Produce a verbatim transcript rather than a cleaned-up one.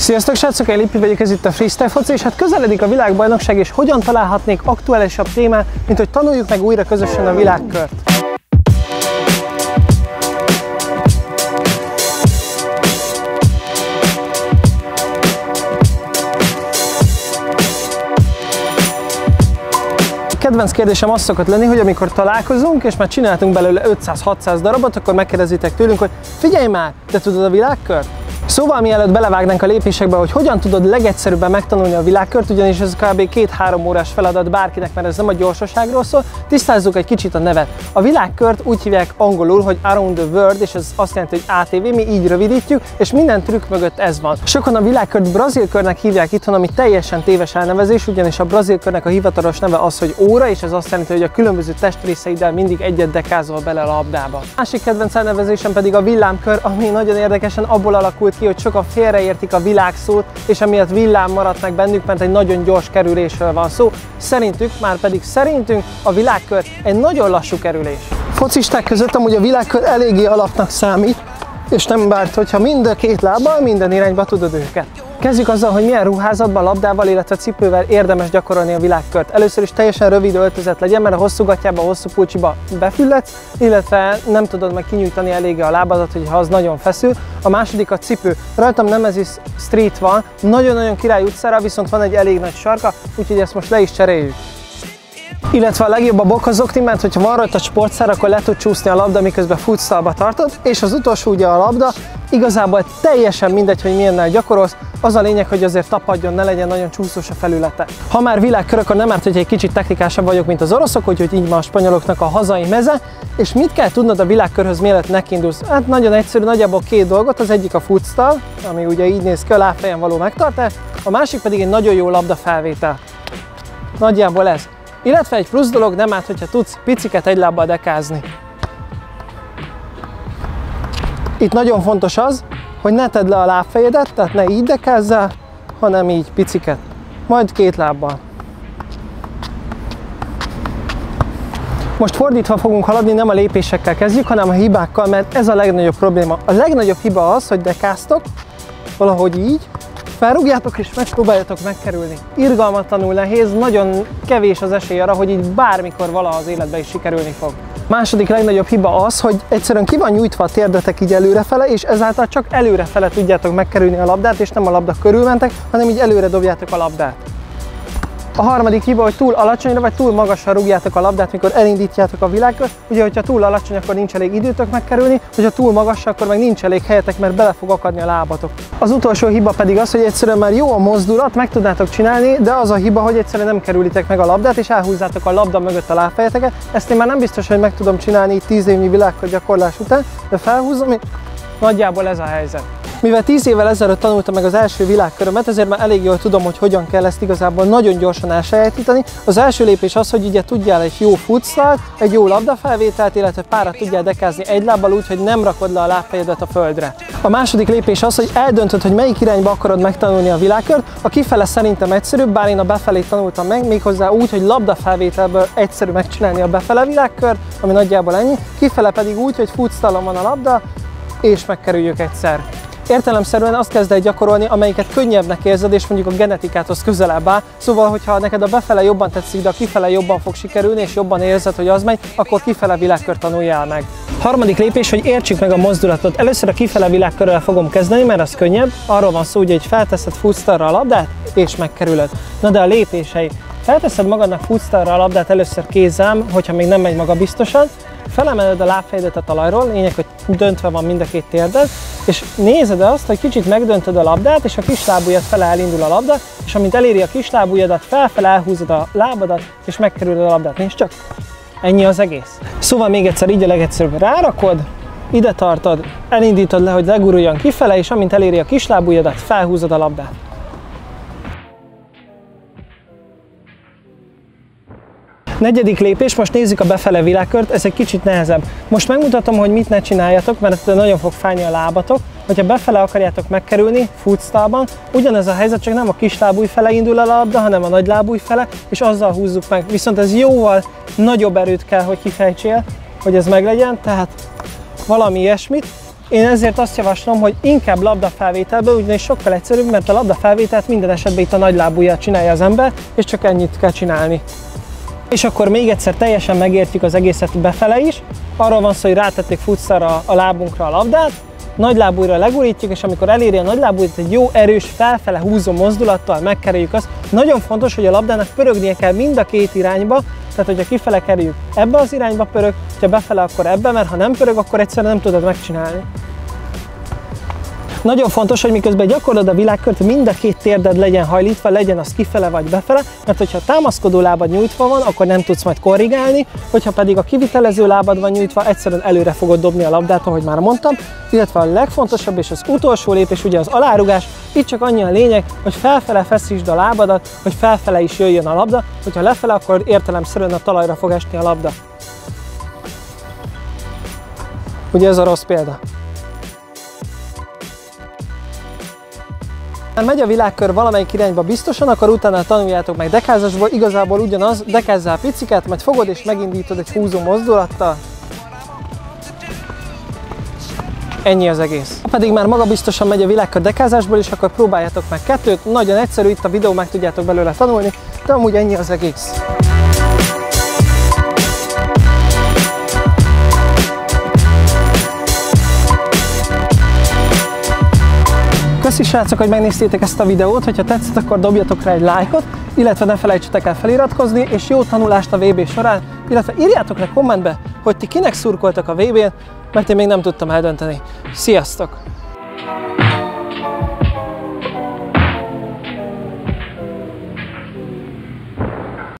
Sziasztok srácok, én Lippi vagyok, ez itt a Freestyle Foci, és hát közeledik a világbajnokság, és hogyan találhatnék aktuálisabb témát, mint hogy tanuljuk meg újra közösen a világkört. Kedvenc kérdésem az szokott lenni, hogy amikor találkozunk, és már csináltunk belőle ötszáz-hatszáz darabot, akkor megkérdezitek tőlünk, hogy figyelj már, te tudod a világkört? Szóval mielőtt belevágnánk a lépésekbe, hogy hogyan tudod legegyszerűbben megtanulni a világkört, ugyanis ez kb. két-három órás feladat bárkinek, mert ez nem a gyorsaságról szól, tisztázzuk egy kicsit a nevet. A világkört úgy hívják angolul, hogy Around the World, és ez azt jelenti, hogy á té vé, mi így rövidítjük, és minden trükk mögött ez van. Sokan a világkört brazil körnek hívják itthon, ami teljesen téves elnevezés, ugyanis a brazil körnek a hivatalos neve az, hogy óra, és ez azt jelenti, hogy a különböző testréseiddel mindig egyet dekázol bele a labdába. Másik kedvenc elnevezésem pedig a villámkör, ami nagyon érdekesen abból alakult ki, hogy sokan félreértik a világszót, és emiatt villám maradt meg bennük, mert egy nagyon gyors kerülésről van szó. Szerintük, már pedig szerintünk a világkör egy nagyon lassú kerülés. Focisták között amúgy a világkör eléggé alapnak számít, és nem bárt, hogyha mind a két lábbal, minden irányba tudod őket. Kezdjük azzal, hogy milyen ruházatban, labdával, illetve cipővel érdemes gyakorolni a világkört. Először is teljesen rövid öltözet legyen, mert a hosszú gatyába, a hosszú pulcsiba befülledsz, illetve nem tudod meg kinyújtani eléggé a lábadat, hogyha az nagyon feszül. A második a cipő. Rajtam Nemesis Street van, nagyon-nagyon király utcára, viszont van egy elég nagy sarka, úgyhogy ezt most le is cseréljük. Illetve a legjobb a bokazokni, mert hogyha van rajta sportszár, akkor le tud csúszni a labda, miközben futszalba tartod, és az utolsó ugye a labda, igazából teljesen mindegy, hogy milyennel gyakorolsz, az a lényeg, hogy azért tapadjon, ne legyen nagyon csúszós a felülete. Ha már világkör, akkor nem árt, hogy egy kicsit technikásabb vagyok, mint az oroszok, úgyhogy így van a spanyoloknak a hazai meze, és mit kell tudnod a világkörhöz, mielőtt nekiindulsz? Hát nagyon egyszerű, nagyjából két dolgot, az egyik a futszal, ami ugye így néz ki, a lábfejen való megtartás, a másik pedig egy nagyon jó labdafelvétel. Nagyjából ez. Illetve egy plusz dolog, nem árt, hogyha tudsz piciket egy lábbal dekázni. Itt nagyon fontos az, hogy ne tedd le a lábfejedet, tehát ne így dekázzál, hanem így piciket. Majd két lábbal. Most fordítva fogunk haladni, nem a lépésekkel kezdjük, hanem a hibákkal, mert ez a legnagyobb probléma. A legnagyobb hiba az, hogy dekáztok, valahogy így, felrúgjátok és megpróbáljátok megkerülni. Irgalmatlanul nehéz, nagyon kevés az esély arra, hogy így bármikor valaha az életben is sikerülni fog. Második legnagyobb hiba az, hogy egyszerűen ki van nyújtva a térdetek így előrefele, és ezáltal csak előrefele tudjátok megkerülni a labdát, és nem a labda körül mentek, hanem így előre dobjátok a labdát. A harmadik hiba, hogy túl alacsonyra vagy túl magasra rúgjátok a labdát, mikor elindítjátok a világkört. Ugye, hogyha túl alacsony, akkor nincs elég időtök megkerülni, hogyha túl magasra, akkor meg nincs elég helyetek, mert bele fog akadni a lábatok. Az utolsó hiba pedig az, hogy egyszerűen már jó a mozdulat, meg tudnátok csinálni, de az a hiba, hogy egyszerűen nem kerülitek meg a labdát, és elhúzzátok a labda mögött a lábfejeteket. Ezt én már nem biztos, hogy meg tudom csinálni itt tíz évnyi világkör gyakorlás után, de felhúzom, és nagyjából ez a helyzet. Mivel tíz évvel ezelőtt tanultam meg az első világkörömet, ezért már elég jól tudom, hogy hogyan kell ezt igazából nagyon gyorsan elsajátítani. Az első lépés az, hogy ugye tudjál egy jó futszalt, egy jó labdafelvételt, illetve párat tudjál dekázni egy lábbal úgy, hogy nem rakod le a lábfejedet a földre. A második lépés az, hogy eldöntöd, hogy melyik irányba akarod megtanulni a világkört. A kifele szerintem egyszerűbb, bár én a befelé tanultam meg, méghozzá úgy, hogy labdafelvételből egyszerű megcsinálni a befele világkört, ami nagyjából ennyi. Kifele pedig úgy, hogy futszalon van a labda, és megkerüljük egyszer. Értelemszerűen azt kezd el gyakorolni, amelyiket könnyebbnek érzed, és mondjuk a genetikáthoz közelebb áll. Szóval, hogyha neked a befele jobban tetszik, de a kifele jobban fog sikerülni, és jobban érzed, hogy az megy, akkor kifele világkört tanuljál meg. Harmadik lépés, hogy értsük meg a mozdulatot. Először a kifele világkörrel fogom kezdeni, mert az könnyebb. Arról van szó, hogy felteszed futsztalra a labdát, és megkerülöd. Na de a lépései. Felteszed magadnak futsztalra a labdát először kézzel, hogyha még nem megy maga biztosan. Felemeled a lábfejedet a talajról, lényeg, hogy döntve van mind a két térded, és nézed azt, hogy kicsit megdöntöd a labdát, és a kislábujjad fele elindul a labda, és amint eléri a kislábujjadat, felfele elhúzod a lábadat, és megkerülöd a labdát. Nézd csak! Ennyi az egész. Szóval még egyszer így a legegyszerűbb. Rárakod, ide tartod, elindítod le, hogy leguruljon kifele, és amint eléri a kislábujjadat, felhúzod a labdát. Negyedik lépés, most nézzük a befele világkört, ez egy kicsit nehezebb. Most megmutatom, hogy mit ne csináljatok, mert nagyon fog fájni a lábatok. Hogyha befele akarjátok megkerülni, futsztalban, ugyanez a helyzet, csak nem a kislábúj fele indul a labda, hanem a nagylábúj fele, és azzal húzzuk meg. Viszont ez jóval nagyobb erőt kell, hogy kifejtsél, hogy ez meglegyen, tehát valami ilyesmit. Én ezért azt javaslom, hogy inkább labdafelvételből, ugyanis sokkal egyszerűbb, mert a labdafelvételt minden esetben itt a nagylábújjal csinálja az ember, és csak ennyit kell csinálni. És akkor még egyszer teljesen megértjük az egészet befele is. Arról van szó, hogy rátették futszarra a lábunkra a labdát, nagylábújra legurítjuk, és amikor eléri a nagylábújt, egy jó erős felfele húzó mozdulattal megkerüljük azt. Nagyon fontos, hogy a labdának pörögnie kell mind a két irányba, tehát hogyha kifele kerüljük, ebbe az irányba pörög, ha befele, akkor ebbe, mert ha nem pörög, akkor egyszerűen nem tudod megcsinálni. Nagyon fontos, hogy miközben gyakorlod a világkört, mind a két térded legyen hajlítva, legyen az kifele vagy befele, mert hogyha a támaszkodó lábad nyújtva van, akkor nem tudsz majd korrigálni, hogyha pedig a kivitelező lábad van nyújtva, egyszerűen előre fogod dobni a labdát, ahogy már mondtam, illetve a legfontosabb és az utolsó lépés ugye az alárugás, itt csak annyi a lényeg, hogy felfele feszítsd a lábadat, hogy felfele is jöjjön a labda, hogyha lefele, akkor értelemszerűen a talajra fog esni a labda. Ugye ez a rossz példa. Ha megy a világkör valamelyik irányba biztosan, akkor utána tanuljátok meg dekázásból, igazából ugyanaz, dekázzál piciket, majd fogod és megindítod egy húzó mozdulattal. Ennyi az egész. Ha pedig már magabiztosan megy a világkör dekázásból is, akkor próbáljátok meg kettőt, nagyon egyszerű, itt a videó, meg tudjátok belőle tanulni, de amúgy ennyi az egész. Köszi srácok, hogy megnéztétek ezt a videót, hogyha tetszett, akkor dobjatok rá egy lájkot, illetve ne felejtsetek el feliratkozni, és jó tanulást a vé bé során, illetve írjátok le kommentbe, hogy ti kinek szurkoltak a vé bén, mert én még nem tudtam eldönteni. Sziasztok!